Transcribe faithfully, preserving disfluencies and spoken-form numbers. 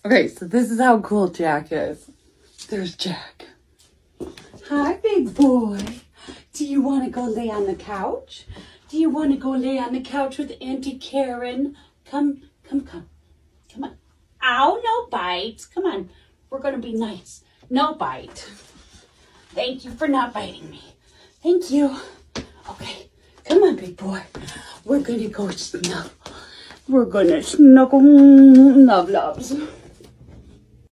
Okay, so this is how cool Jack is. There's Jack. Hi, big boy. Do you want to go lay on the couch? Do you want to go lay on the couch with Auntie Karen? Come, come, come. Come on. Ow, no bites. Come on. We're going to be nice. No bite. Thank you for not biting me. Thank you. Okay. Come on, big boy. We're going to go snuggle. We're going to snuggle. Love, loves.